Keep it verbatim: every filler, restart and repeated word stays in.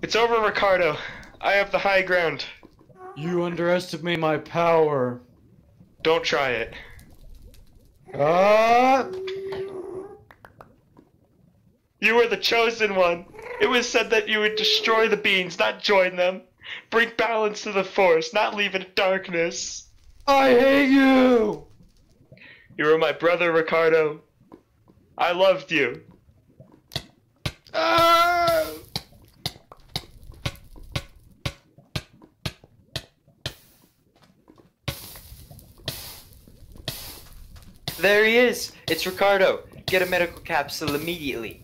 It's over, Ricardo. I have the high ground. You underestimate my power. Don't try it. Ah! You were the chosen one. It was said that you would destroy the beings, not join them. Bring balance to the force, not leave it in darkness. I hate you! You were my brother, Ricardo. I loved you. Ah! There he is! It's Ricardo! Get a medical capsule immediately.